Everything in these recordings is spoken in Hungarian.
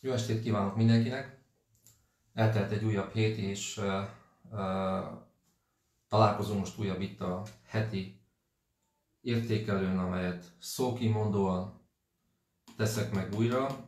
Jó estét kívánok mindenkinek! Eltelt egy újabb hét, és találkozunk most újabb itt a heti értékelőn, amelyet szókimondóan teszek meg újra,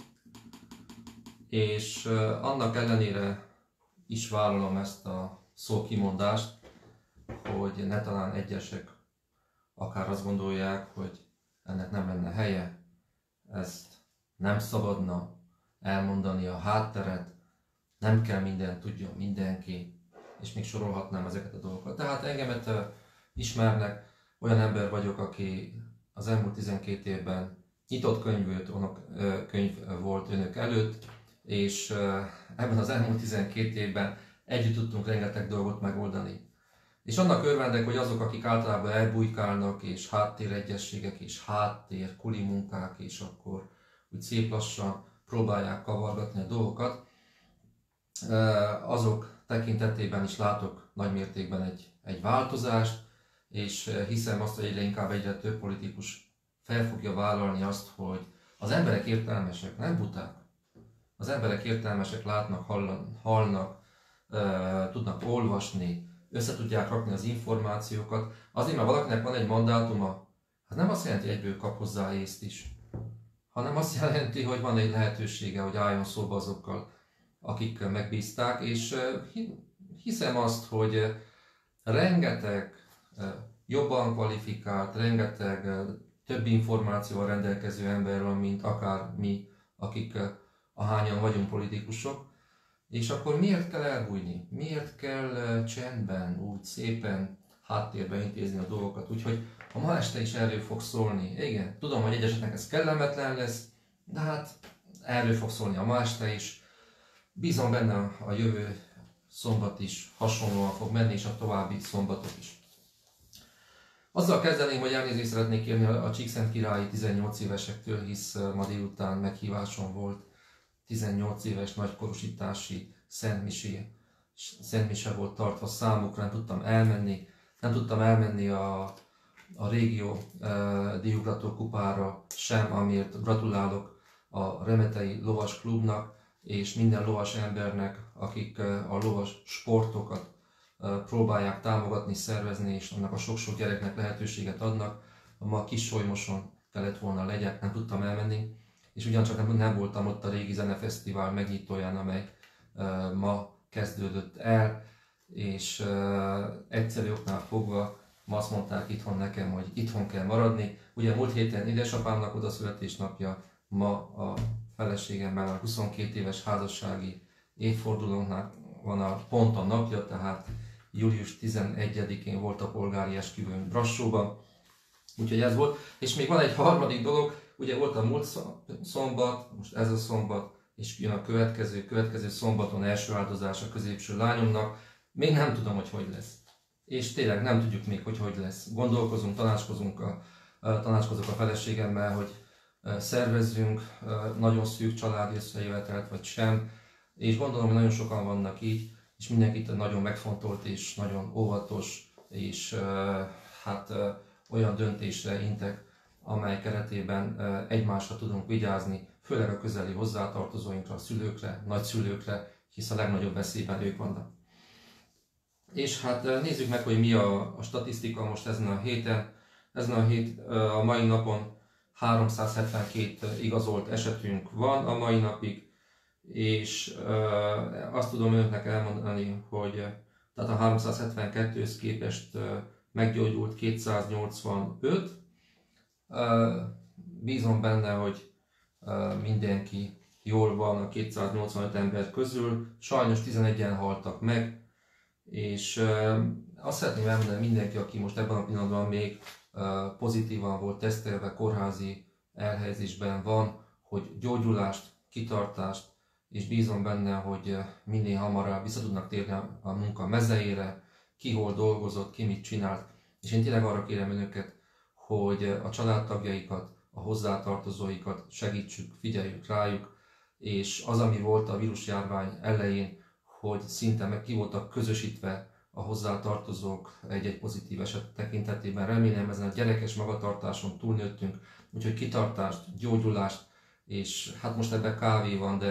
és annak ellenére is vállalom ezt a szókimondást, hogy ne talán egyesek akár azt gondolják, hogy ennek nem lenne helye, ezt nem szabadna elmondani a hátteret, nem kell mindent tudjon mindenki, és még sorolhatnám ezeket a dolgokat. Tehát engemet ismernek, olyan ember vagyok, aki az elmúlt 12 évben nyitott könyv volt önök előtt, és ebben az elmúlt 12 évben együtt tudtunk rengeteg dolgot megoldani. És annak örvendek, hogy azok, akik általában elbujkálnak, és háttéregyességek, és kuli munkák, és akkor úgy szép lassan próbálják kavargatni a dolgokat, azok tekintetében is látok nagymértékben egy változást, és hiszem azt, hogy egyre több politikus fel fogja vállalni azt, hogy az emberek értelmesek, nem buták. Az emberek értelmesek, látnak, hallnak, tudnak olvasni, össze tudják rakni az információkat. Azért, mert valakinek van egy mandátuma, hát nem azt jelenti, hogy egyből kap hozzá észt is, hanem azt jelenti, hogy van egy lehetősége, hogy álljon szóba azokkal, akik megbízták, és hiszem azt, hogy rengeteg jobban kvalifikált, rengeteg több információval rendelkező ember van, mint akár mi, akik ahányan vagyunk politikusok, és akkor miért kell elbújni? Miért kell csendben, úgy szépen háttérbe intézni a dolgokat? Úgyhogy a ma este is erről fog szólni. Igen, tudom, hogy egyeseknek ez kellemetlen lesz, de hát erről fog szólni a ma este is. Bízom benne, a jövő szombat is hasonlóan fog menni, és a további szombatok is. Azzal kezdeném, hogy elnézést szeretnék kérni a Csíkszentkirályi 18 évesektől, hisz ma délután meghívásom volt 18 éves nagykorúsítási szentmise volt tartva számukra, nem tudtam elmenni a régió díjugrató kupára sem, amiért gratulálok a Remetei Lovas Klubnak, és minden lovas embernek, akik a lovas sportokat próbálják támogatni, szervezni, és annak a sok-sok gyereknek lehetőséget adnak. Ma Kissolymoson kellett volna legyek, nem tudtam elmenni, és ugyancsak nem voltam ott a régi zenefesztivál megnyitóján, amely ma kezdődött el, és egyszerű oknál fogva ma azt mondták itthon nekem, hogy itthon kell maradni. Ugye múlt héten édesapámnak oda születésnapja, ma a feleségemmel a 22 éves házassági évfordulónknak van pont a napja, tehát július 11-én volt a polgári esküvőn Brassóban. Úgyhogy ez volt. És még van egy harmadik dolog, ugye volt a múlt szombat, most ez a szombat, és jön a következő szombaton első áldozás a középső lányomnak. Még nem tudom, hogy lesz. És tényleg nem tudjuk még, hogy lesz. Gondolkozunk, tanácskozok a feleségemmel, hogy szervezzünk nagyon szűk családi összejövetelt, vagy sem. És gondolom, hogy nagyon sokan vannak így, és mindenkit nagyon megfontolt és nagyon óvatos, és olyan döntésre intek, amely keretében egymásra tudunk vigyázni, főleg a közeli hozzátartozóinkra, a szülőkre, nagyszülőkre, hisz a legnagyobb veszélyben ők vannak. És hát nézzük meg, hogy mi a statisztika most ezen a héten. A mai napon 372 igazolt esetünk van a mai napig, és azt tudom önöknek elmondani, hogy tehát a 372-höz képest meggyógyult 285. Bízom benne, hogy mindenki jól van a 285 ember közül. Sajnos 11-en haltak meg, és azt szeretném elmondani mindenki, aki most ebben a pillanatban még pozitívan volt tesztelve, kórházi elhelyezésben van, hogy gyógyulást, kitartást, és bízom benne, hogy minél hamarabb vissza tudnak térni a munka mezejére, ki hol dolgozott, ki mit csinált. És én tényleg arra kérem önöket, hogy a családtagjaikat, a hozzátartozóikat segítsük, figyeljük rájuk, és az, ami volt a vírusjárvány elején, hogy szinte meg ki voltak közösítve a hozzátartozók egy-egy pozitív eset tekintetében. Remélem ezen a gyerekes magatartáson túlnőttünk, úgyhogy kitartást, gyógyulást, és hát most ebben kávé van, de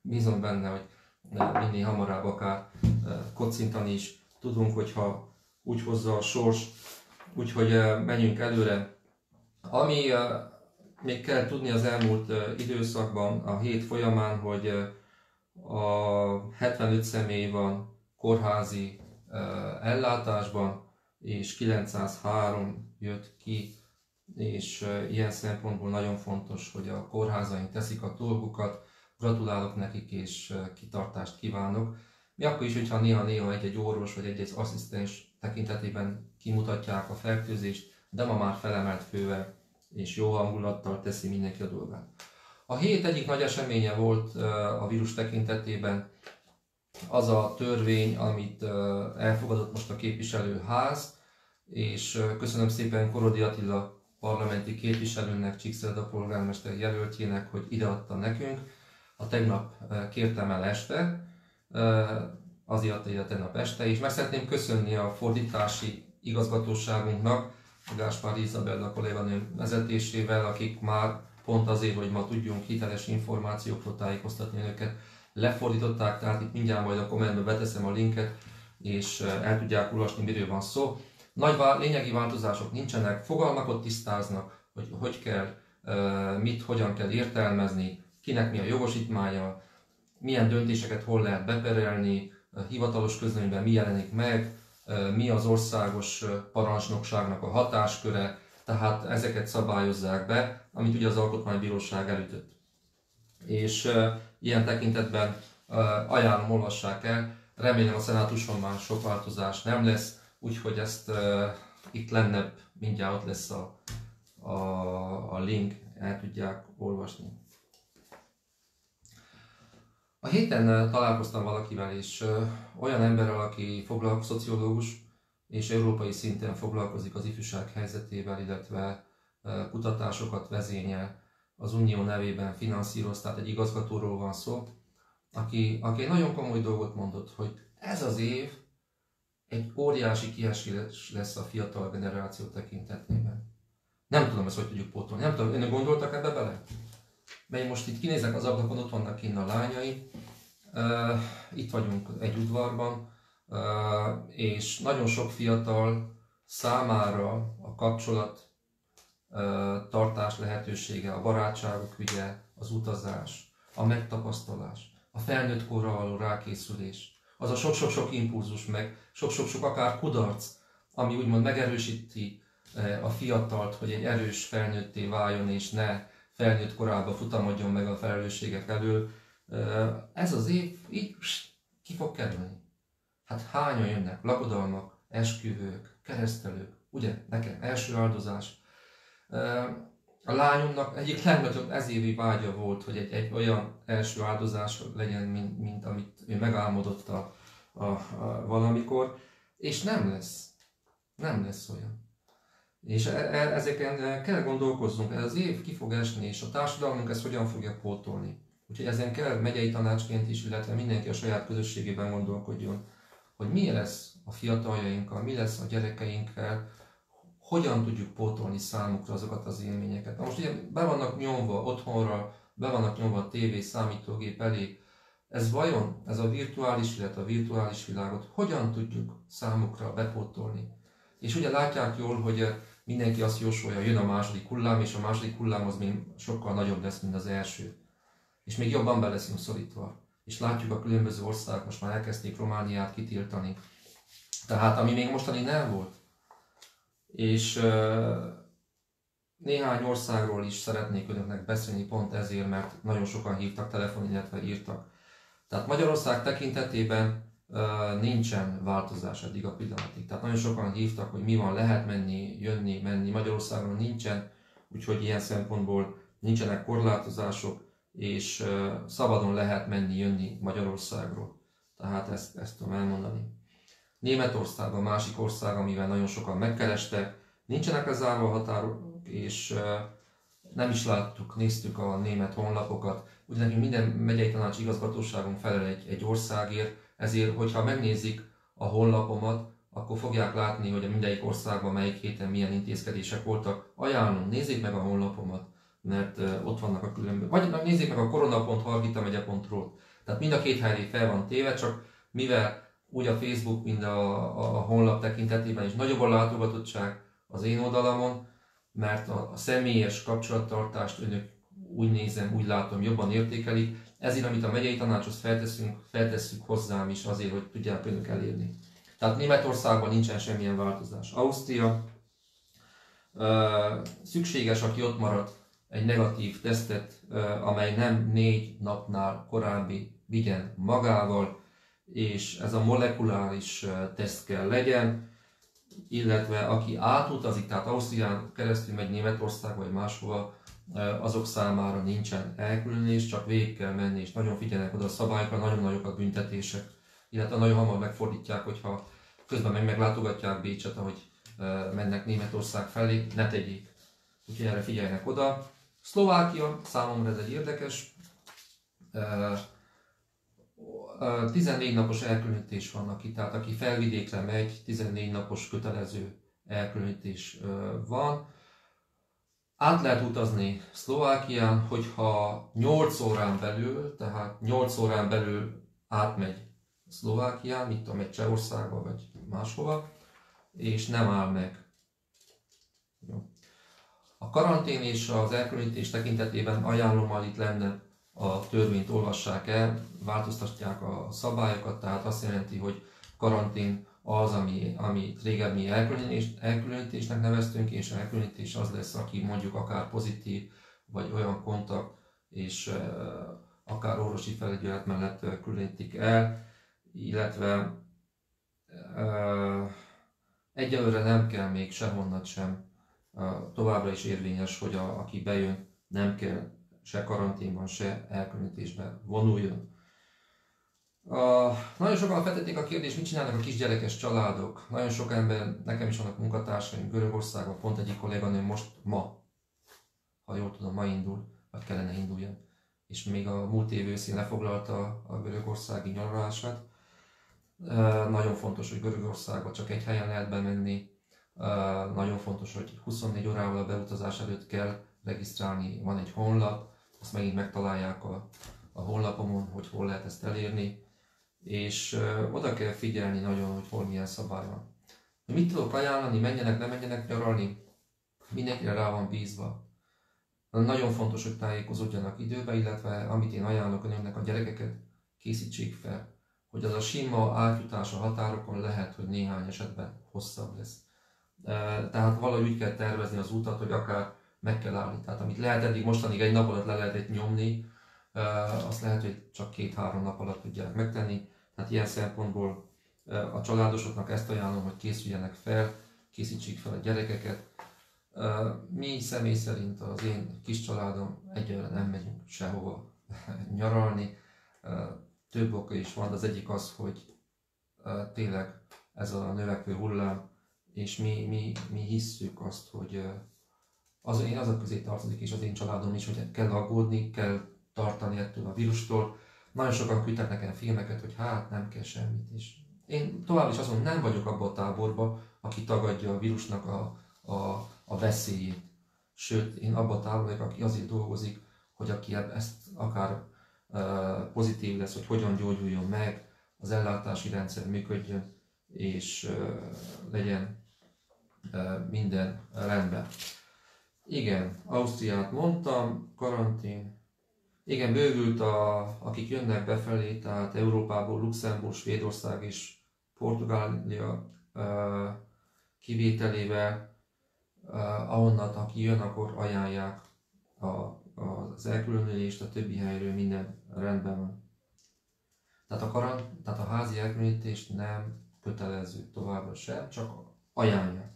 bízom benne, hogy minél hamarabb akár kocintani is tudunk, hogyha úgy hozza a sors, úgyhogy menjünk előre. Ami még kell tudni az elmúlt időszakban, a hét folyamán, hogy a 75 személy van kórházi ellátásban, és 903 jött ki, és ilyen szempontból nagyon fontos, hogy a kórházaink teszik a dolgukat. Gratulálok nekik, és kitartást kívánok. Mi akkor is, hogyha néha egy-egy orvos vagy egy-egy asszisztens tekintetében kimutatják a fertőzést, de ma már felemelt fővel és jó hangulattal teszi mindenki a dolgát. A hét egyik nagy eseménye volt a vírus tekintetében az a törvény, amit elfogadott most a képviselőház, és köszönöm szépen Korodi Attila parlamenti képviselőnek, Csíkszereda polgármester jelöltjének, hogy ideadta nekünk. A tegnap kértem el este, azért adta ide tegnap este, és meg szeretném köszönni a fordítási igazgatóságunknak, Gáspár Izabella kolléganőm vezetésével, akik már pont azért, hogy ma tudjunk hiteles információkról tájékoztatni önöket, lefordították, tehát itt mindjárt majd a kommentbe beteszem a linket, és el tudják olvasni, miről van szó. Nagy lényegi változások nincsenek, fogalmakat tisztáznak, hogy hogy kell, hogyan kell értelmezni, kinek mi a jogosítmánya, milyen döntéseket hol lehet beperelni, hivatalos közlönyben mi jelenik meg, mi az országos parancsnokságnak a hatásköre, tehát ezeket szabályozzák be, amit ugye az Alkotmánybíróság elütött. És ilyen tekintetben ajánlom, olvassák el, remélem a szenátuson már sok változás nem lesz, úgyhogy ezt itt lenne, mindjárt ott lesz a link, el tudják olvasni. A héten találkoztam valakivel, és olyan emberrel, aki szociológus, és európai szinten foglalkozik az ifjúság helyzetével, illetve kutatásokat vezényel, az Unió nevében finanszíroz, tehát egy igazgatóról van szó, aki egy nagyon komoly dolgot mondott, hogy ez az év egy óriási kiesés lesz a fiatal generáció tekintetében. Nem tudom, ezt hogy tudjuk pótolni. Nem tudom, önök gondoltak ebbe bele? Mert most itt kinézek az ablakon, ott vannak kinn a lányai, itt vagyunk egy udvarban, és nagyon sok fiatal számára a kapcsolat tartás lehetősége, a barátságok ügye, az utazás, a megtapasztalás, a felnőtt korra való rákészülés, az a sok-sok-sok impulzus, meg sok-sok-sok akár kudarc, ami úgymond megerősíti a fiatalt, hogy egy erős felnőtté váljon, és ne felnőtt korában futamodjon meg a felelősségek elől. Ez az év így ki fog kerülni. Hát hányan jönnek? Lakodalmak, esküvők, keresztelők, ugye nekem első áldozás. A lányomnak egyik legnagyobb ezévi vágya volt, hogy egy olyan első áldozás legyen, mint amit ő megálmodott valamikor, és nem lesz. Nem lesz olyan. És ezeken kell gondolkozzunk, ez az év ki fog esni, és a társadalmunk ezt hogyan fogja pótolni. Úgyhogy ezen kell megyei tanácsként is, illetve mindenki a saját közösségében gondolkodjon, hogy mi lesz a fiataljainkkal, mi lesz a gyerekeinkkel, hogyan tudjuk pótolni számukra azokat az élményeket. Na most ugye be vannak nyomva otthonra, be vannak nyomva a tévé, számítógép elé. Ez vajon, ez a virtuális, illetve a virtuális világot hogyan tudjuk számukra bepótolni? És ugye látják jól, hogy mindenki azt jósolja, jön a második hullám, és a második hullám az még sokkal nagyobb lesz, mint az első. És még jobban be leszünk szorítva. És látjuk, a különböző országok most már elkezdték Romániát kitiltani. Tehát ami még mostani nem volt. És néhány országról is szeretnék önöknek beszélni pont ezért, mert nagyon sokan hívtak telefonon, illetve írtak. Tehát Magyarország tekintetében nincsen változás eddig a pillanatig. Tehát nagyon sokan hívtak, hogy mi van, lehet menni, jönni, menni. Magyarországon nincsen, úgyhogy ilyen szempontból nincsenek korlátozások, és szabadon lehet menni, jönni Magyarországról. Tehát ezt tudom elmondani. Németország a másik ország, amivel nagyon sokan megkerestek, nincsenek lezárva a határok, és nem is láttuk, néztük a német honlapokat. Ugye nekünk minden megyei tanács igazgatóságunk felel egy országért, ezért, hogyha megnézik a honlapomat, akkor fogják látni, hogy a mindegyik országban melyik héten milyen intézkedések voltak. Ajánlom, nézzék meg a honlapomat, mert ott vannak a különböző. Vagy nézzék meg a korona.hargitamegye.ru, Tehát mind a két helyre fel van téve, csak mivel úgy a Facebook, mind a honlap tekintetében is nagyobb a látogatottság az én oldalamon, mert a személyes kapcsolattartást önök úgy nézem, úgy látom, jobban értékelik. Ezért, amit a megyei tanácshoz feltesszük hozzám is azért, hogy tudják önök elérni. Tehát Németországban nincsen semmilyen változás. Ausztria szükséges, aki ott maradt, egy negatív tesztet, amely nem 4 napnál korábbi vigyen magával, és ez a molekuláris teszt kell legyen, illetve aki átutazik, tehát Ausztrián keresztül megy Németország vagy máshova, azok számára nincsen elkülönülés, csak végig kell menni, és nagyon figyelnek oda a szabályokra, nagyon nagyok a büntetések, illetve nagyon hamar megfordítják, hogyha közben meglátogatják Bécset, ahogy mennek Németország felé, ne tegyék. Úgyhogy erre figyeljenek oda. Szlovákia, számomra ez egy érdekes. 14 napos elkülönítés van, tehát aki felvidékre megy, 14 napos kötelező elkülönítés van. Át lehet utazni Szlovákián, hogyha 8 órán belül, tehát 8 órán belül átmegy Szlovákián, mit tudom, egy Csehországba vagy máshova, és nem áll meg. Jó. A karantén és az elkülönítés tekintetében ajánlom, itt lenne a törvényt olvassák el, változtatják a szabályokat, tehát azt jelenti, hogy karantén az, amit régen mi elkülönítésnek neveztünk, és elkülönítés az lesz, aki mondjuk akár pozitív, vagy olyan kontakt, és akár orvosi felügyelet mellett különítik el, illetve egyelőre nem kell még sehonnan sem, továbbra is érvényes, hogy aki bejön, nem kell se karanténban, se elkülönítésben vonuljon. Nagyon sokan feltették a kérdést, mit csinálnak a kisgyerekes családok. Nagyon sok ember, nekem is vannak munkatársaim Görögországban, pont egyik kolléganőm ma, ha jól tudom, ma indul, vagy kellene induljon. És még a múlt év őszén lefoglalta a görögországi nyaralását. Nagyon fontos, hogy Görögországba csak egy helyen lehet bemenni. Nagyon fontos, hogy 24 órával a beutazás előtt kell regisztrálni, van egy honlap, azt megint megtalálják a honlapomon, hogy hol lehet ezt elérni, és oda kell figyelni nagyon, hogy hol milyen szabály van. Mit tudok ajánlani, menjenek, ne menjenek nyaralni? Mindenkire rá van bízva. Nagyon fontos, hogy tájékozódjanak időbe, illetve amit én ajánlok önöknek, a gyerekeket készítsék fel, hogy az a sima átjutás a határokon lehet, hogy néhány esetben hosszabb lesz. Tehát valahogy úgy kell tervezni az utat, hogy akár meg kell állni. Tehát amit lehet eddig mostanig egy nap alatt le lehetett nyomni, azt lehet, hogy csak 2-3 nap alatt tudják megtenni. Tehát ilyen szempontból a családosoknak ezt ajánlom, hogy készüljenek fel, készítsék fel a gyerekeket. Mi személy szerint az én kis családom egyelőre nem megyünk sehova nyaralni. Több oka is van, az egyik az, hogy tényleg ez a növekvő hullám, és mi hisszük azt, hogy én azok közé tartozik, és az én családom is, hogy kell aggódni, kell tartani ettől a vírustól. Nagyon sokan küldtek nekem filmeket, hogy hát nem kell semmit is. Én tovább is azt mondom, nem vagyok abban a táborban, aki tagadja a vírusnak a veszélyét. Sőt, én abban a táborban vagyok, aki azért dolgozik, hogy aki ezt akár pozitív lesz, hogy hogyan gyógyuljon meg, az ellátási rendszer működjön, és legyen minden rendben. Igen, Ausztriát mondtam, karantén. Igen, bővült akik jönnek befelé, tehát Európából Luxemburg, Svédország és Portugália kivételével, ahonnan aki jön, akkor ajánlják az elkülönülést, a többi helyről minden rendben van. Tehát a házi elkülönítés nem kötelező továbbra sem, csak ajánlják.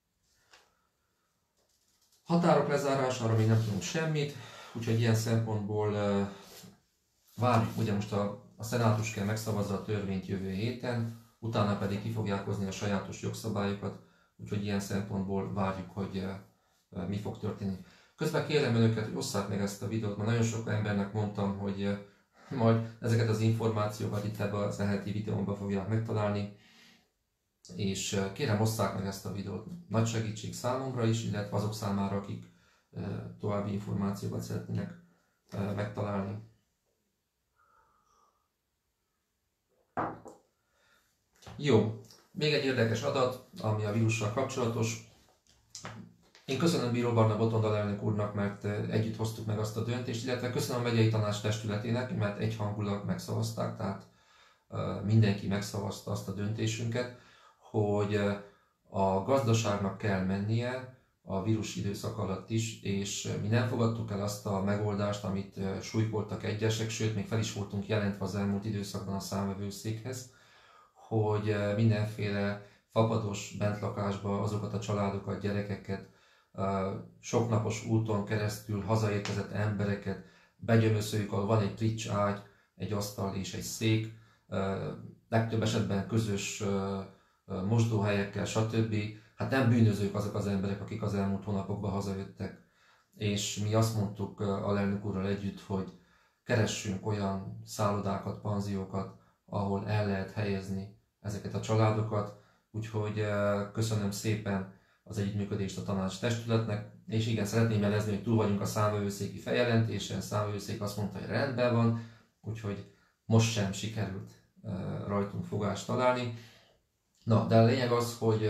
Határok lezárására még nem tudunk semmit, úgyhogy ilyen szempontból várjuk, ugye most a szenátus kell megszavazza a törvényt jövő héten, utána pedig ki fogják hozni a sajátos jogszabályokat, úgyhogy ilyen szempontból várjuk, hogy mi fog történni. Közben kérem önöket, hogy osszák meg ezt a videót, mert nagyon sok embernek mondtam, hogy majd ezeket az információkat itt ebben az elheti videómban fogják megtalálni, és kérem, osszák meg ezt a videót, nagy segítség számomra is, illetve azok számára, akik további információkat szeretnének megtalálni. Jó, még egy érdekes adat, ami a vírussal kapcsolatos. Én köszönöm Bíró Barna Botond alelnök úrnak, mert együtt hoztuk meg azt a döntést, illetve köszönöm a megyei tanács testületének, mert egyhangulag megszavazták, tehát mindenki megszavazta azt a döntésünket, hogy a gazdaságnak kell mennie a vírus időszak alatt is, és mi nem fogadtuk el azt a megoldást, amit súlykoltak egyesek, sőt még fel is voltunk jelentve az elmúlt időszakban a számvevőszékhez, hogy mindenféle fapados bentlakásba azokat a családokat, gyerekeket, soknapos úton keresztül hazaérkezett embereket begyömöszöljük, ahol van egy trics ágy, egy asztal és egy szék, legtöbb esetben közös mosdóhelyekkel, stb. Hát nem bűnözők azok az emberek, akik az elmúlt hónapokban hazajöttek. És mi azt mondtuk alelnök úrral együtt, hogy keressünk olyan szállodákat, panziókat, ahol el lehet helyezni ezeket a családokat. Úgyhogy köszönöm szépen az együttműködést a tanács testületnek, és igen, szeretném jelezni, hogy túl vagyunk a számvevőszéki feljelentésen, a számvevőszék azt mondta, hogy rendben van, úgyhogy most sem sikerült rajtunk fogást találni. Na, de a lényeg az, hogy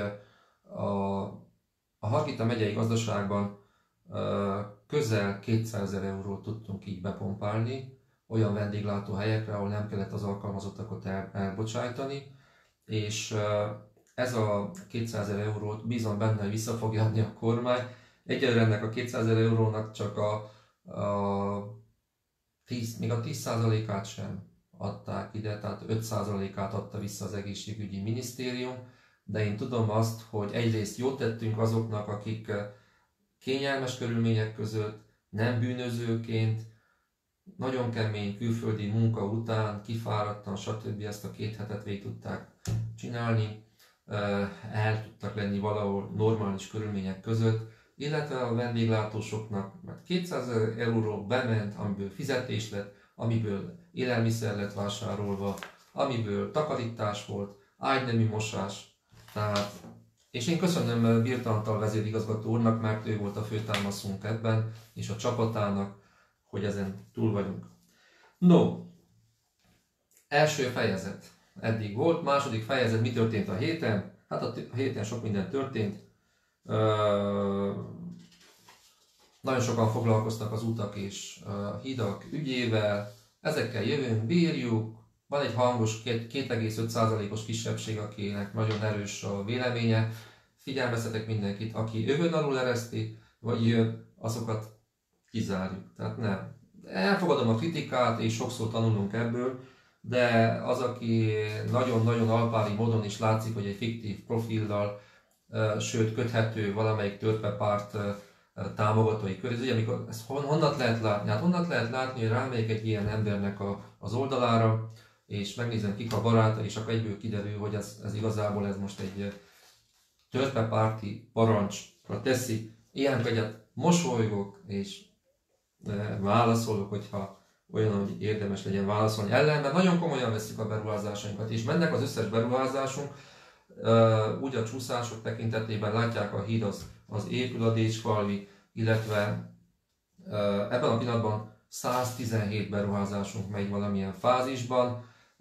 a Hargita megyei gazdaságban közel 200 000 eurót tudtunk így bepompálni olyan vendéglátóhelyekre, ahol nem kellett az alkalmazottakat elbocsájtani, és ez a 200 000 eurót bízom benne, hogy vissza fogja adni a kormány. Egyelőre ennek a 200 000 eurónak csak még a 10%-át sem adták ide, tehát 5%-át adta vissza az egészségügyi minisztérium, de én tudom azt, hogy egyrészt jót tettünk azoknak, akik kényelmes körülmények között, nem bűnözőként, nagyon kemény külföldi munka után, kifáradtan, stb. Ezt a 2 hetet végig tudták csinálni, el tudtak lenni valahol normális körülmények között, illetve a vendéglátósoknak, mert 200 000 euró bement, amiből fizetés lett, amiből élelmiszer lett vásárolva, amiből takarítás volt, ágynemű mosás. Tehát, és én köszönöm Birta Antal vezérigazgató úrnak, mert ő volt a főtámaszunk ebben, és a csapatának, hogy ezen túl vagyunk. No, első fejezet eddig volt, második fejezet, mi történt a héten? Hát a héten sok minden történt. Nagyon sokan foglalkoztak az utak és hidak ügyével, ezekkel jövünk, bírjuk. Van egy hangos 2,5%-os kisebbség, akinek nagyon erős a véleménye. Figyelmeztetek mindenkit, aki övön alul ereszti, vagy jön, azokat kizárjuk. Tehát nem. Elfogadom a kritikát, és sokszor tanulunk ebből, de az, aki nagyon-nagyon alpári módon is látszik, hogy egy fiktív profillal, sőt köthető valamelyik törpepárt támogatói köré. Ugye, amikor ezt honnan lehet látni? Hát honnan lehet látni, hogy rámegyek egy ilyen embernek az oldalára, és megnézem, kik a baráta, és akkor egyből kiderül, hogy ez igazából ez most egy törpepárti parancsra teszi. Ilyenkor egyet mosolygok, és válaszolok, hogyha olyan, hogy érdemes legyen válaszolni ellen, mert nagyon komolyan veszik a beruházásainkat, és mennek az összes beruházásunk, úgy a csúszások tekintetében látják, a híd az épül a Décsfalvi, illetve ebben a pillanatban 117 beruházásunk megy valamilyen fázisban,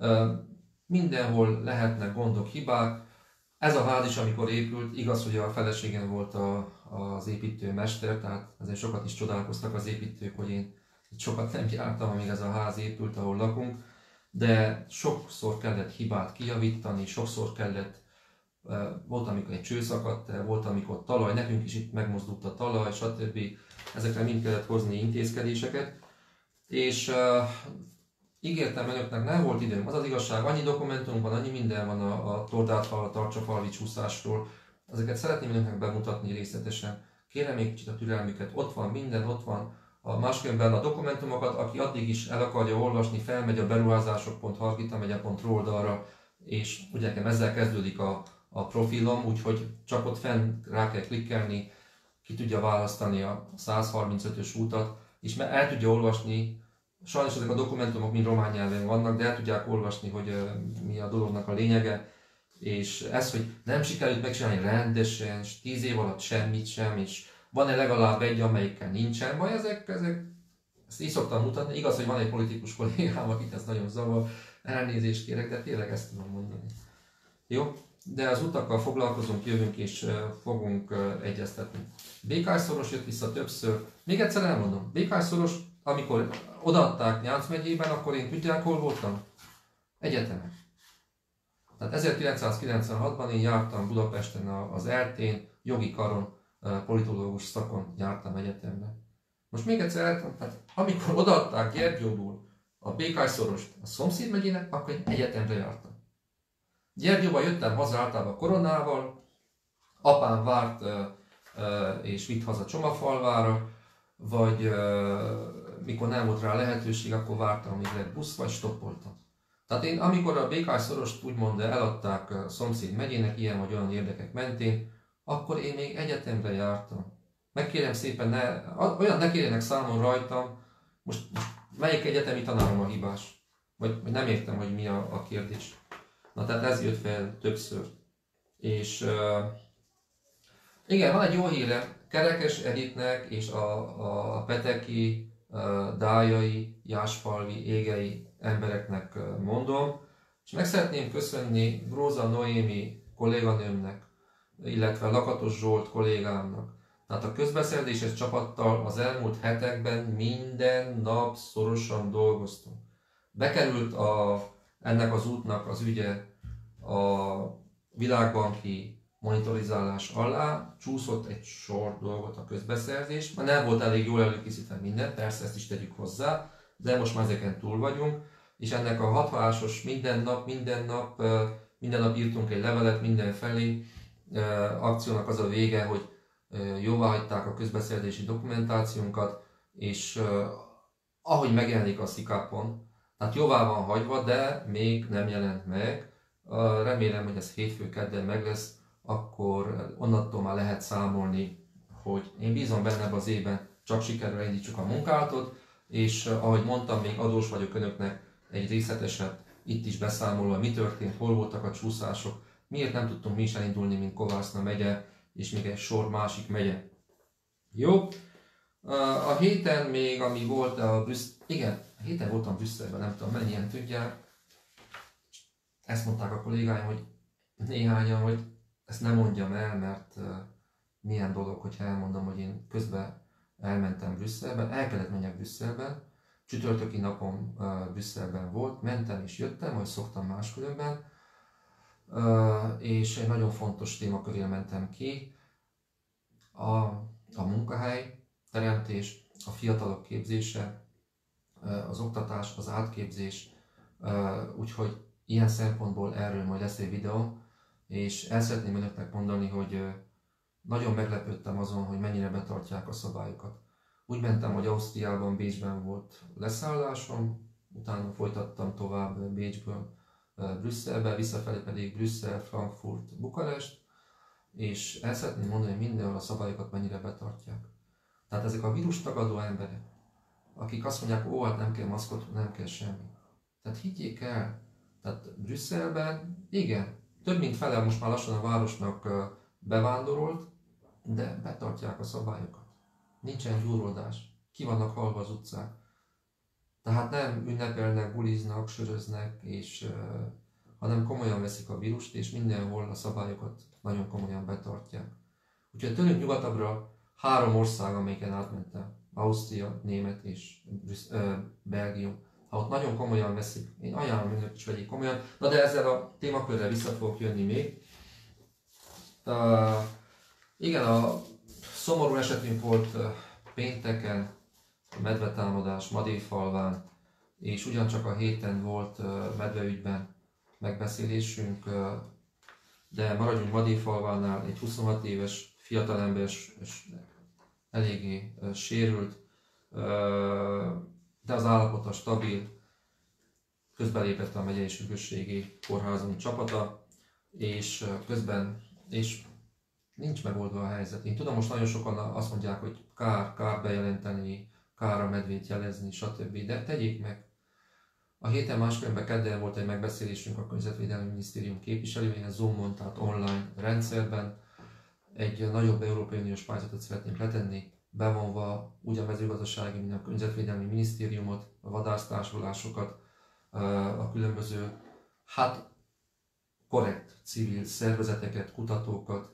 mindenhol lehetnek gondok, hibák. Ez a ház is, amikor épült, igaz, hogy a feleségem volt az építőmester, tehát azért sokat is csodálkoztak az építők, hogy én itt sokat nem jártam, amíg ez a ház épült, ahol lakunk, de sokszor kellett hibát kijavítani, sokszor kellett, volt amikor egy cső szakadt, volt amikor talaj, nekünk is itt megmozdult a talaj, stb. Ezekre mind kellett hozni intézkedéseket, és ígértem önöknek, nem volt időm, az az igazság, annyi dokumentum van, annyi minden van a Tordátfal, a Tartsafalvi csúszásról, ezeket szeretném önöknek bemutatni részletesen. Kérem még kicsit a türelmüket, ott van minden, ott van máskülönben a dokumentumokat, aki addig is el akarja olvasni, felmegy a beruházások.hargitamegye.ru oldalra, és ugye nekem ezzel kezdődik a profilom, úgyhogy csak ott fenn rá kell klikkelni, ki tudja választani a 135-ös útat, és el tudja olvasni. Sajnos ezek a dokumentumok mind román nyelven vannak, de el tudják olvasni, hogy mi a dolognak a lényege. És ez, hogy nem sikerült megcsinálni rendesen, és 10 év alatt semmit sem, és van-e legalább egy, amelyikkel nincsen baj, ezt így szoktam mutatni. Igaz, hogy van egy politikus kollégám, akit ez nagyon zavar, elnézést kérek, de tényleg ezt tudom mondani. Jó? De az utakkal foglalkozunk, jövünk és fogunk egyeztetni. Békás-Szoros jött vissza többször. Még egyszer elmondom, Békás-Szoros, amikor odaadták Nyánc megyében, akkor én tudják, hol voltam? Egyetemen. Tehát 1996-ban én jártam Budapesten az ELTE-n, jogi karon, politológus szakon jártam egyetemre. Most még egyszer elmondom, tehát amikor odaadták Gyergyóból a Békás-Szorost a szomszéd megyének, akkor én egyetemre jártam. Gyergyóba jöttem haza általában koronával, apám várt és vitt haza Csomafalvára, vagy mikor nem volt rá lehetőség, akkor vártam, amíg lett busz, vagy stoppoltam. Tehát én amikor a Békás-Szorost úgymond eladták a szomszéd megyének, ilyen vagy olyan érdekek mentén, akkor én még egyetemre jártam. Megkérem szépen, olyan ne kérjenek számon rajtam, most melyik egyetemi tanárom a hibás? Vagy nem értem, hogy mi a kérdés. Na tehát ez jött fel többször. És igen, van egy jó híre, Kerekes Editnek és a peteki, dájai, jászfalvi, égei embereknek mondom, és meg szeretném köszönni Gróza Noémi kolléganőmnek, illetve Lakatos Zsolt kollégámnak. Tehát a közbeszerzéses csapattal az elmúlt hetekben minden nap szorosan dolgoztunk. Bekerült ennek az útnak az ügye a világbanki monitorizálás alá, csúszott egy sor dolgot a közbeszerzés, mert nem volt elég jól előkészítve minden, persze ezt is tegyük hozzá, de most már ezeken túl vagyunk, és ennek a hathalásos minden nap írtunk egy levelet mindenfelé, akciónak az a vége, hogy jóvá hagyták a közbeszerzési dokumentációnkat, és ahogy megjelenik a SZICAP-on, tehát jóvá van hagyva, de még nem jelent meg. Remélem, hogy ez hétfő-kedden meg lesz, akkor onnantól már lehet számolni, hogy én bízom benne ebben az évben, csak sikerül indítsuk a munkálatot, és ahogy mondtam, még adós vagyok önöknek egy részletesebb itt is beszámolva, mi történt, hol voltak a csúszások, miért nem tudtunk mi is elindulni, mint Kovászna megye, és még egy sor másik megye. Jó? A héten még, ami volt a igen, a héten voltam Brüsszelben, nem tudom mennyien tudják. Ezt mondták a kollégáim, hogy néhányan, hogy ezt nem mondjam el, mert milyen dolog, hogyha elmondom, hogy én közben elmentem Brüsszelbe, el kellett menjek Brüsszelben, csütörtöki napom Brüsszelben volt, mentem és jöttem, ahogy szoktam máskülönben, és egy nagyon fontos témakörére mentem ki, a munkahely teremtés, a fiatalok képzése, az oktatás, az átképzés, úgyhogy ilyen szempontból erről majd lesz egy videó, és el szeretném önöknek mondani, hogy nagyon meglepődtem azon, hogy mennyire betartják a szabályokat. Úgy mentem, hogy Ausztriában, Bécsben volt leszállásom, utána folytattam tovább Bécsből Brüsszelbe, visszafelé pedig Brüsszel, Frankfurt, Bukarest, és el szeretném mondani, hogy mindenhol a szabályokat mennyire betartják. Tehát ezek a vírustagadó emberek, akik azt mondják, ó, hát nem kell maszkot, nem kell semmi. Tehát higgyék el, tehát Brüsszelben, igen, több mint fele most már lassan a városnak bevándorolt, de betartják a szabályokat. Nincsen gyúroldás, ki vannak halva az utcák. Tehát nem ünnepelnek, buliznak, söröznek, hanem komolyan veszik a vírust, és mindenhol a szabályokat nagyon komolyan betartják. Úgyhogy tőlünk nyugatabbra 3 ország, amelyiken átmentem, Ausztria, Német és Belgium. Ha ott nagyon komolyan veszik, én ajánlom önök is vegyék komolyan, na de ezzel a témakörrel vissza fogok jönni még. Igen, a szomorú esetünk volt pénteken, a medvetámadás Madéfalván, és ugyancsak a héten volt medveügyben megbeszélésünk, de maradjunk Madéfalvánál, egy 26 éves fiatalember eléggé sérült, de az állapota stabil, közbelépett a megyei sürgősségi kórházunk csapata, és közben nincs megoldva a helyzet. Én tudom, most nagyon sokan azt mondják, hogy kár bejelenteni, kár a medvét jelezni, stb. De tegyék meg. A héten máskülönben kedden volt egy megbeszélésünk a Környezetvédelmi Minisztérium képviselőjével, Zoomon, tehát online rendszerben. Egy nagyobb Európai Uniós pályázatot szeretnénk letenni, bevonva úgy a mezőgazdasági, mint a Környezetvédelmi Minisztériumot, a vadásztársulásokat, a különböző, korrekt civil szervezeteket, kutatókat,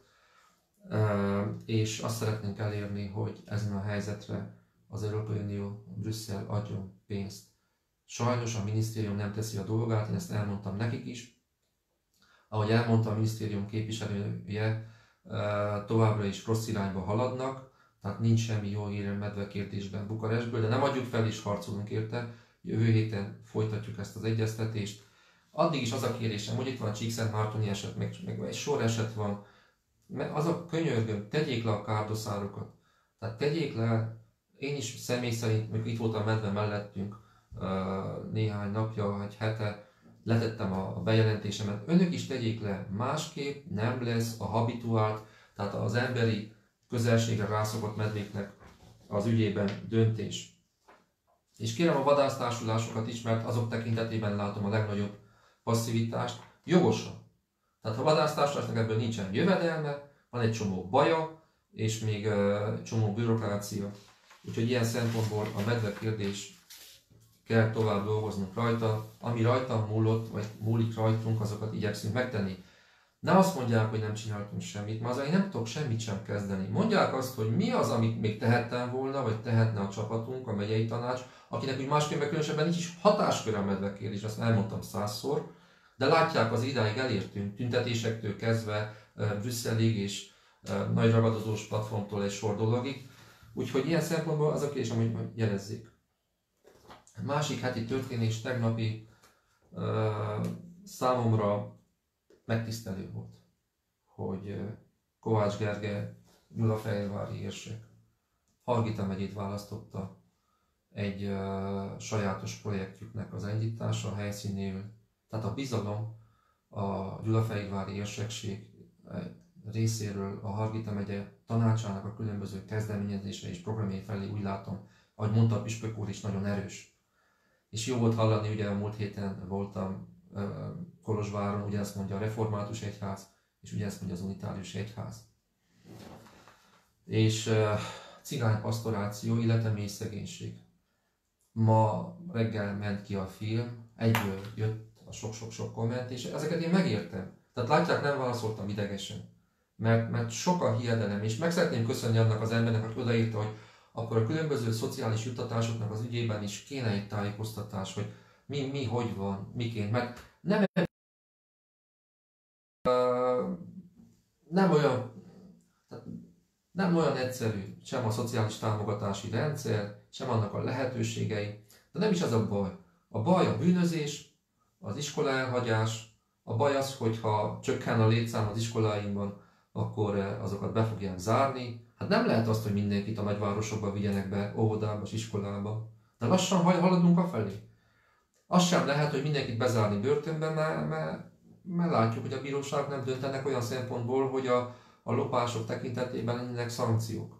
és azt szeretnénk elérni, hogy ezen a helyzetre az Európai Unió, Brüsszel adjon pénzt. Sajnos a minisztérium nem teszi a dolgát, én ezt elmondtam nekik is. Ahogy elmondta a minisztérium képviselője, továbbra is rossz irányba haladnak, tehát nincs semmi jó hír medvekérdésben Bukarestből, de nem adjuk fel és harcolunk érte. Jövő héten folytatjuk ezt az egyeztetést. Addig is az a kérésem, hogy itt van a Csíkszentmártoni eset, meg egy sor eset van, mert az a könyörgöm, tegyék le a kárdoszárokat. Tehát tegyék le, én is személy szerint, mikor itt voltam a medve mellettünk néhány napja, egy hete, letettem a bejelentésemet. Önök is tegyék le, másképp nem lesz a habituált, tehát az emberi közelségre rászokott medvéknek az ügyében döntés. És kérem a vadásztársulásokat is, mert azok tekintetében látom a legnagyobb passzivitást, jogosan. Tehát a vadásztársulásnak ebből nincsen jövedelme, van egy csomó baja, és még csomó bürokrácia. Úgyhogy ilyen szempontból a medve kérdés kell tovább dolgoznunk rajta, ami rajtam múlott, vagy múlik rajtunk, azokat igyekszünk megtenni. Ne azt mondják, hogy nem csináltunk semmit, mert azért én nem tudok semmit sem kezdeni. Mondják azt, hogy mi az, amit még tehettem volna, vagy tehetne a csapatunk, a megyei tanács, akinek úgy másképpen különösebben nincs is hatásköre a medvekérdés, azt elmondtam 100-szor, de látják, az idáig elértünk, tüntetésektől kezdve Brüsszelig és nagy ragadozós platformtól egy sor dologig. Úgyhogy ilyen szempontból az a kérdés, amit jelezzék. A másik heti történés tegnapi számomra megtisztelő volt, hogy Kovács Gergely gyulafehérvári érsek Hargita megyét választotta egy sajátos projektjüknek az indítása helyszínéül. Tehát a bizalom a gyulafehérvári érsekség részéről a Hargita megye tanácsának a különböző kezdeményezése és programjai felé úgy látom, ahogy mondta a püspök úr is, nagyon erős. És jó volt hallani, ugye a múlt héten voltam Kolozsváron, ugye ezt mondja a református egyház, és ugye ezt mondja az unitárius egyház. És cigánypasztoráció, illetve mély szegénység. Ma reggel ment ki a film, egyből jött a sok-sok-sok komment, és ezeket én megértem. Tehát látják, nem válaszoltam idegesen. Mert sok a hiedelem, és meg szeretném köszönni annak az embernek, aki odaírta, hogy akkor a különböző szociális juttatásoknak az ügyében is kéne egy tájékoztatás, hogy mi hogy van, miként, mert nem olyan egyszerű sem a szociális támogatási rendszer, sem annak a lehetőségei, de nem is az a baj. A baj a bűnözés, az iskola elhagyás, a baj az, hogyha csökken a létszám az iskoláinkban, akkor azokat be fogják zárni. Hát nem lehet azt, hogy mindenkit a nagyvárosokba vigyenek be, óvodába, iskolába. De lassan haladunk afelé. Az sem lehet, hogy mindenkit bezárni börtönbe, mert látjuk, hogy a bíróságok nem döntenek olyan szempontból, hogy a lopások tekintetében lennének szankciók.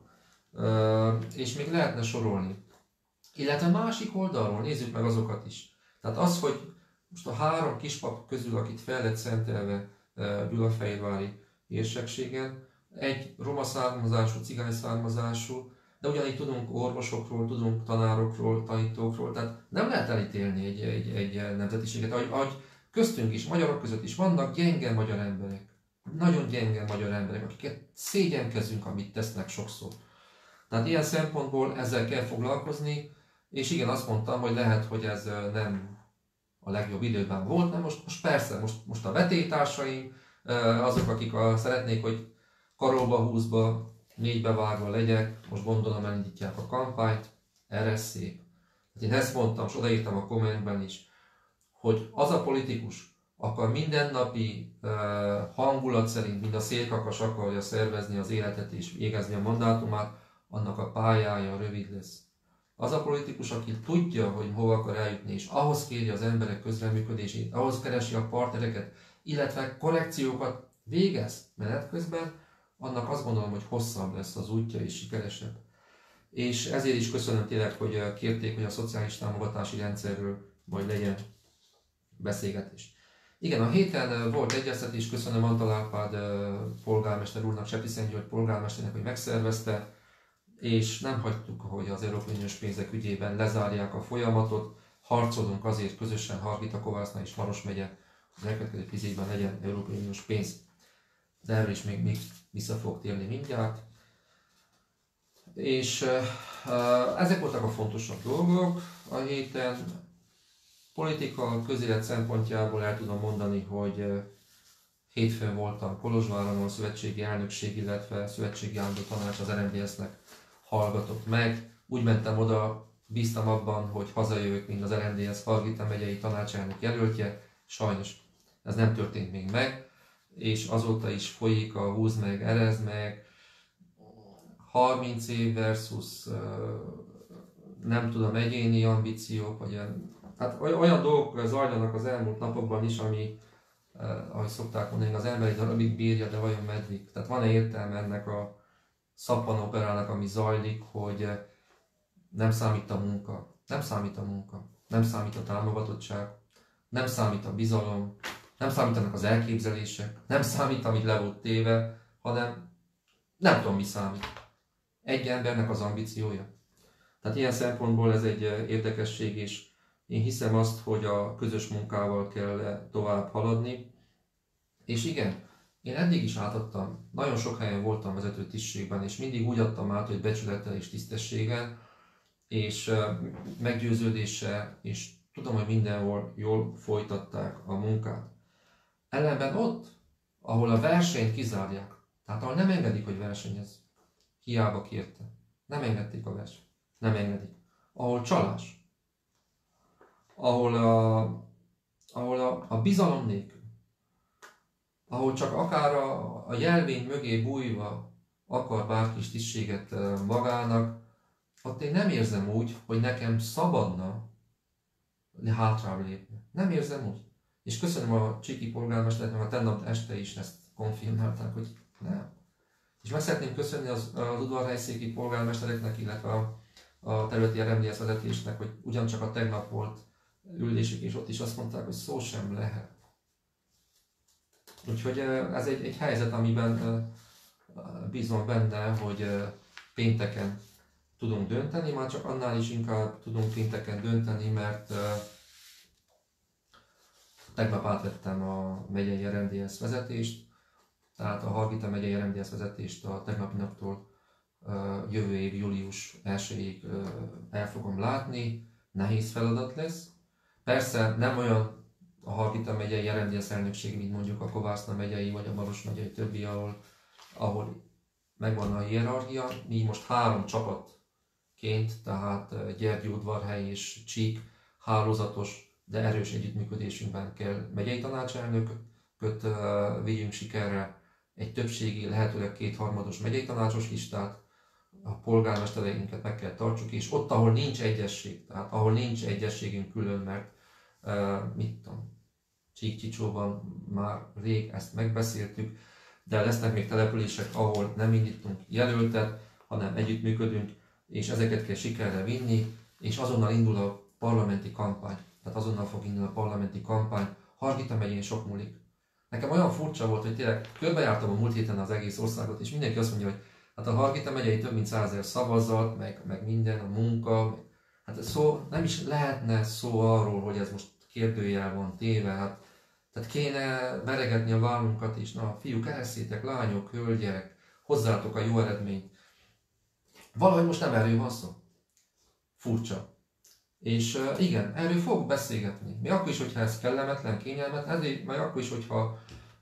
És még lehetne sorolni. Illetve másik oldalról nézzük meg azokat is. Tehát az, hogy most a 3 kispap közül, akit fel lett szentelve gyulafehérvári érsekségen, egy roma származású, cigány származású, de ugyanígy tudunk orvosokról, tudunk tanárokról, tanítókról, tehát nem lehet elítélni egy nemzetiséget, ahogy köztünk is, magyarok között is vannak gyenge magyar emberek, nagyon gyenge magyar emberek, akiket szégyenkezünk, amit tesznek sokszor. Tehát ilyen szempontból ezzel kell foglalkozni, és igen, azt mondtam, hogy lehet, hogy ez nem a legjobb időben volt, de most persze, most a vetélytársaim, azok, akik szeretnék, hogy karolba húzva, 4-be vágva legyek, most gondolom elindítják a kampányt, erre szép. Én ezt mondtam, és odaírtam a kommentben is, hogy az a politikus akar mindennapi hangulat szerint, mind a szélkakas akarja szervezni az életet és végezni a mandátumát, annak a pályája rövid lesz. Az a politikus, aki tudja, hogy hova akar eljutni, és ahhoz kéri az emberek közreműködését, ahhoz keresi a partnereket, illetve korrekciókat végez menet közben, annak azt gondolom, hogy hosszabb lesz az útja és sikeresebb. És ezért is köszönöm tényleg, hogy kérték, hogy a szociális támogatási rendszerről majd legyen beszélgetés. Igen, a héten volt egyeztetés, köszönöm Antal Árpád polgármester úrnak, Sepsiszentgyörgy polgármesternek, hogy megszervezte, és nem hagytuk, hogy az Európai Uniós pénzek ügyében lezárják a folyamatot, harcolunk azért közösen Hargita, Kovászna és Maros megye, az elkövetkező 10 évben legyen Európai Uniós pénz. De erről is még vissza fogok térni mindjárt. És ezek voltak a fontosabb dolgok a héten. Politika, közélet szempontjából el tudom mondani, hogy hétfőn voltam Kolozsváron, a szövetségi elnökség, illetve szövetségi állandó tanács az RMDS-nek hallgatott meg. Úgy mentem oda, bíztam abban, hogy hazajövök, mint az RMDS Hargita megyei tanácselnök jelöltje. Sajnos ez nem történt még meg, és azóta is folyik a húz meg, erez meg, 30 év versus nem tudom, egyéni ambíciók, vagy hát olyan dolgok zajlanak az elmúlt napokban is, ami, ahogy szokták mondani, az ember egy darabig bírja, de vajon meddig? Tehát van-e értelme ennek a szappanoperának, ami zajlik, hogy nem számít a munka, nem számít a munka, nem számít a támogatottság, nem számít a bizalom, nem számítanak az elképzelések, nem számít, amit le volt téve, hanem nem tudom, mi számít. Egy embernek az ambíciója. Tehát ilyen szempontból ez egy érdekesség, és én hiszem azt, hogy a közös munkával kell tovább haladni. És igen, én eddig is átadtam, nagyon sok helyen voltam vezető tisztségben, és mindig úgy adtam át, hogy becsülettel és tisztességgel, és meggyőződéssel, és tudom, hogy mindenhol jól folytatták a munkát. Ellenben ott, ahol a versenyt kizárják, tehát ahol nem engedik, hogy versenyez, hiába kérte, nem engedték a versenyt, nem engedik. Ahol csalás, ahol a bizalom nélkül, ahol csak akár a jelvény mögé bújva akar bárki is tisztséget magának, ott én nem érzem úgy, hogy nekem szabadna hátrább lépni. Nem érzem úgy. És köszönöm a csíki polgármesternek, mert a tegnap este is ezt konfirmálták, hogy nem. És meg szeretném köszönni az udvarhelyszéki polgármestereknek, illetve a területi RMDS vezetésnek, hogy ugyancsak a tegnap volt ülésük, és ott is azt mondták, hogy szó sem lehet. Úgyhogy ez egy helyzet, amiben bízom benne, hogy pénteken tudunk dönteni, már csak annál is inkább tudunk pénteken dönteni, mert tegnap átvettem a megyei RMDS vezetést, tehát a Hargita megyei RMDS vezetést a tegnapi naptól jövő év július 1-ig el fogom látni, nehéz feladat lesz. Persze nem olyan a Hargita megyei RMDS elnökség, mint mondjuk a Kovászna megyei vagy a Maros megyei többi, ahol megvan a hierarchia. Mi most 3 csapatként, tehát Gyergyóudvarhely és Csík hálózatos, de erős együttműködésünkben kell megyei tanácselnököt vigyünk sikerre, egy többségi, lehetőleg 2/3 megyei tanácsos listát, a polgármestereinket meg kell tartsuk, és ott, ahol nincs egyesség, tehát ahol nincs egyességünk külön, mert mit tudom, Csík-Csicsóban már rég ezt megbeszéltük, de lesznek még települések, ahol nem indítunk jelöltet, hanem együttműködünk, és ezeket kell sikerre vinni, és azonnal indul a parlamenti kampány. Tehát azonnal fog indulni a parlamenti kampány. Hargita megyén sok múlik. Nekem olyan furcsa volt, hogy tényleg körbejártam a múlt héten az egész országot, és mindenki azt mondja, hogy hát a Hargita megyei több mint 100 000 szavazat, meg minden, a munka. Hát szó, nem is lehetne szó arról, hogy ez most kérdőjel van téve. Hát, tehát kéne veregetni a vállunkat is. Na, fiúk, elszétek, lányok, hölgyek, hozzátok a jó eredményt. Valahogy most nem erről van szó. Furcsa. És igen, erről fogok beszélgetni. Mi akkor is, hogyha ez kellemetlen, kényelmetlen, ezért, majd akkor is, hogyha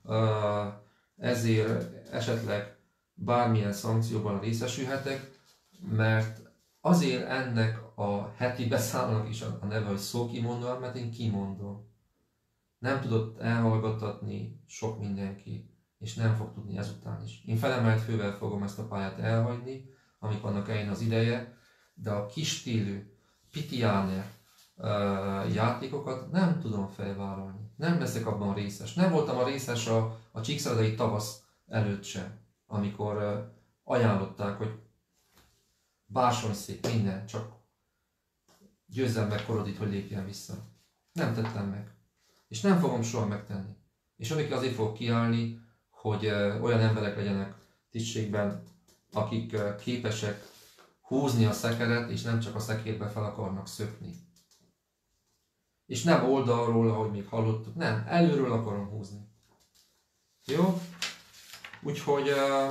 ezért esetleg bármilyen szankcióban részesülhetek, mert azért ennek a heti beszámolónak is a neve, hogy szókimondóan, mert én kimondom. Nem tudott elhallgattatni sok mindenki, és nem fog tudni ezután is. Én felemelt fővel fogom ezt a pályát elhagyni, amikor annak eljön az ideje, de a kis stílű, pitiáner játékokat nem tudom felvállalni. Nem leszek abban részes. Nem voltam a részes a csíkszeredai tavasz előtt sem, amikor ajánlották, hogy bársonyszék, minden, csak győzzem meg Korodit, hogy lépjen vissza. Nem tettem meg. És nem fogom soha megtenni. És amikor azért fogok kiállni, hogy olyan emberek legyenek tisztségben, akik képesek húzni a szekeret, és nem csak a szekérbe fel akarnak szökni. És nem oldalról, ahogy még hallottuk, nem, előről akarom húzni. Jó? Úgyhogy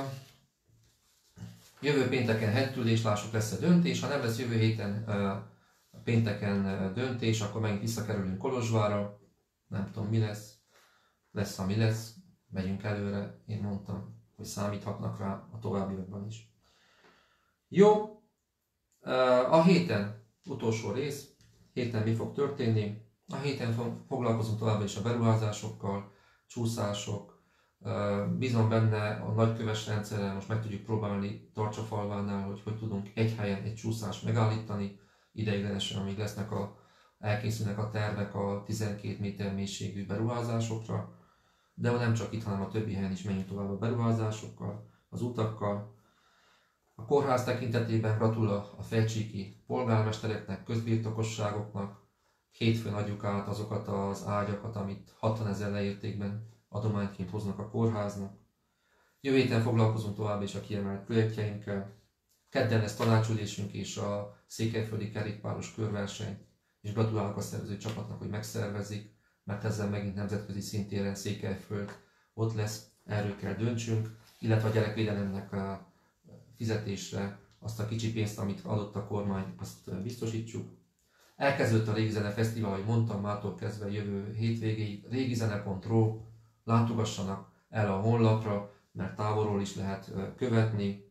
jövő pénteken hegytülés, lássuk, lesz a döntés. Ha nem lesz jövő héten pénteken döntés, akkor megint visszakerülünk Kolozsvárra. Nem tudom, mi lesz. Lesz, ami lesz. Megyünk előre. Én mondtam, hogy számíthatnak rá a továbbiakban is. Jó. A héten utolsó rész. Héten mi fog történni? A héten foglalkozunk továbbra is a beruházásokkal, csúszások. Bízom benne, a nagyköves rendszerrel most meg tudjuk próbálni Tartsafalvánál, hogy tudunk egy helyen egy csúszást megállítani, ideiglenesen, amíg elkészülnek a tervek a 12 méter mélységű beruházásokra. De nem csak itt, hanem a többi helyen is menjünk tovább a beruházásokkal, az utakkal. A kórház tekintetében gratulál a fejcsíki polgármestereknek, közbirtokosságoknak. Hétfőn adjuk át azokat az ágyakat, amit 60 000 leértékben adományként hoznak a kórháznak. Jövő héten foglalkozunk tovább is a kiemelt projektjeinkkel. Kedden lesz tanácsülésünk és a székelyföldi kerékpáros körverseny, és gratulálok a szervező csapatnak, hogy megszervezik, mert ezzel megint nemzetközi szintéren Székelyföld ott lesz, erről kell döntsünk, illetve a gyerekvédelemnek a fizetésre azt a kicsi pénzt, amit adott a kormány, azt biztosítsuk. Elkezdődött a Régi Zene Fesztivál, ahogy mondtam, mától kezdve jövő hétvégéig. régizene.ro, látogassanak el a honlapra, mert távolról is lehet követni.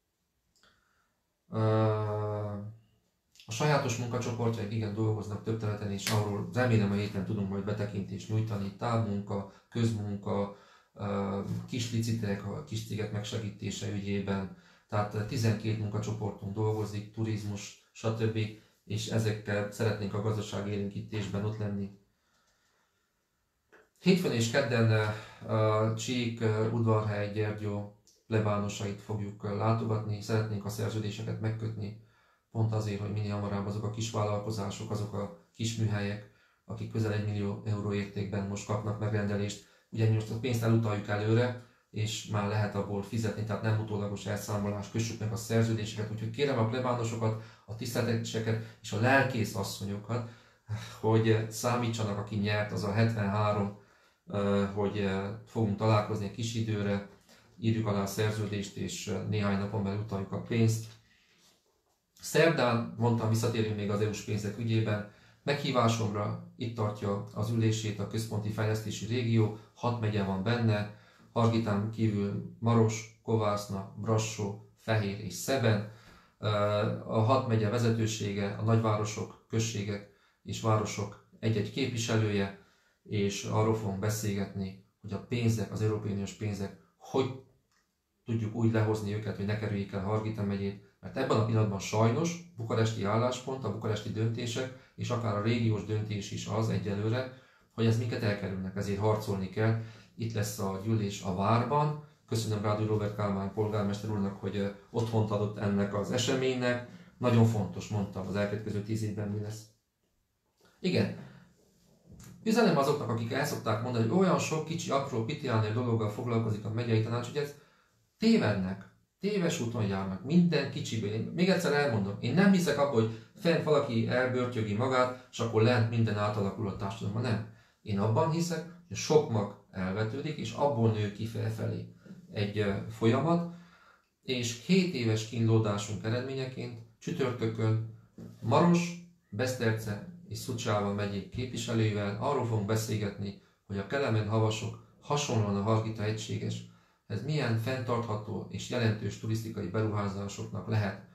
A sajátos munkacsoportjaik igen dolgoznak több területen, és arról remélem a héten tudunk majd betekintést nyújtani. Távmunka, közmunka, kis licitek, a kis cégek megsegítése ügyében. Tehát 12 munkacsoportunk dolgozik, turizmus, stb. És ezekkel szeretnénk a gazdasági élénkítésben ott lenni. Hétfőn és kedden Csík, Udvarhely, Gyergyó plebánosait fogjuk látogatni, szeretnénk a szerződéseket megkötni, pont azért, hogy minél hamarabb azok a kis vállalkozások, azok a kis műhelyek, akik közel 1 millió euró értékben most kapnak megrendelést, ugye most a pénzt elutaljuk előre, és már lehet abból fizetni, tehát nem utólagos elszámolás, kössük meg a szerződéseket, úgyhogy kérem a plebánosokat, a tiszteleteseket és a lelkész asszonyokat, hogy számítsanak, aki nyert, az a 73, hogy fogunk találkozni egy kis időre, írjuk alá a szerződést, és néhány napon belül utaljuk a pénzt. Szerdán, mondtam, visszatérünk még az EU-s pénzek ügyében, meghívásomra itt tartja az ülését a Központi Fejlesztési Régió, 6 megye van benne, Hargitán kívül Maros, Kovászna, Brassó, Fehér és Szeben. A 6 megye vezetősége, a nagyvárosok, községek és városok egy-egy képviselője, és arról fogunk beszélgetni, hogy a pénzek, az Európai Uniós pénzek, hogy tudjuk úgy lehozni őket, hogy ne kerüljék el Hargita megyét, mert ebben a pillanatban sajnos bukaresti álláspont, a bukaresti döntések, és akár a régiós döntés is az egyelőre, hogy ez minket elkerülnek, ezért harcolni kell. Itt lesz a gyűlés a Várban. Köszönöm Rádi Róbert Kálmán polgármester úrnak, hogy otthont adott ennek az eseménynek. Nagyon fontos, mondtam, az elkövetkező 10 évben mi lesz. Igen. Üzenem azoknak, akik el szokták mondani, hogy olyan sok kicsi, apró, pitiánél dologgal foglalkozik a megyei tanács, hogy ez tévednek. Téves úton járnak, minden kicsiből. Én még egyszer elmondom, én nem hiszek abban, hogy fent valaki elbörtyögi magát, és akkor lent minden átalakul a társadalomban. Nem. Én abban hiszek, hogy sok mag elvetődik, és abból nő ki felfelé egy folyamat, és 7 éves kínlódásunk eredményeként csütörtökön Maros, Beszterce és Szucsával megyék képviselőivel arról fogunk beszélgetni, hogy a Kelemen-Havasok hasonlóan a Hargita egységes, ez milyen fenntartható és jelentős turisztikai beruházásoknak lehet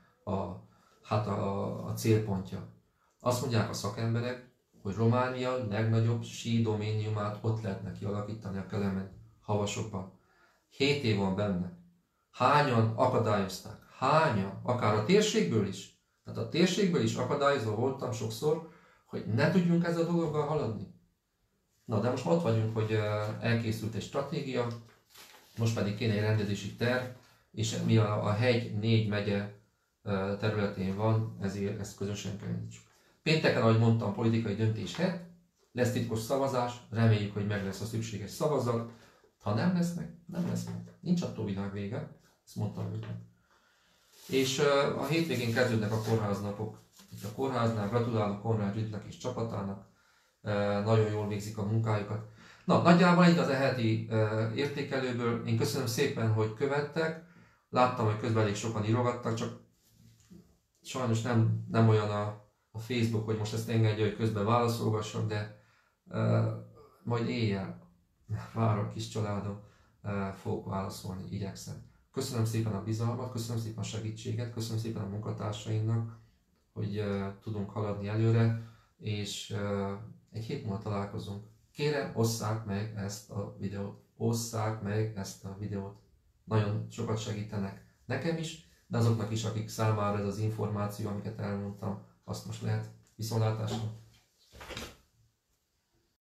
a célpontja. Azt mondják a szakemberek, hogy Románia legnagyobb sídoméniumát ott lehetne kialakítani a Kelemen-Havasokban. 7 év van benne. Hányan akadályozták? Hányan? Akár a térségből is. Tehát a térségből is akadályozva voltam sokszor, hogy ne tudjunk ezzel a dologgal haladni. Na, de most ott vagyunk, hogy elkészült egy stratégia, most pedig kéne egy rendezési terv, és mi a hegy 4 megye területén van, ezért ezt közösen kell indítsuk. Pénteken, ahogy mondtam, politikai döntés het, lesz titkos szavazás, reméljük, hogy meg lesz a szükséges szavazat. Ha nem lesznek, nem lesznek. Nincs attól világ vége, ezt mondtam őket. És a hétvégén kezdődnek a kórháznapok. Itt a kórháznál gratulálok Konrád Zsitnak és csapatának. nagyon jól végzik a munkájukat. Na, nagyjából egy az heti értékelőből. Én köszönöm szépen, hogy követtek. Láttam, hogy közben elég sokan írogattak, csak sajnos nem olyan a Facebook, hogy most ezt engedje, hogy közben válaszolgassak, de majd éjjel várok, kis családom, fogok válaszolni, igyekszem. Köszönöm szépen a bizalmat, köszönöm szépen a segítséget, köszönöm szépen a munkatársainknak, hogy tudunk haladni előre, és egy hét múlva találkozunk. Kérem, osszák meg ezt a videót. Osszák meg ezt a videót. Nagyon sokat segítenek nekem is, de azoknak is, akik számára ez az információ, amiket elmondtam, hasznos lehet. Viszontlátásra!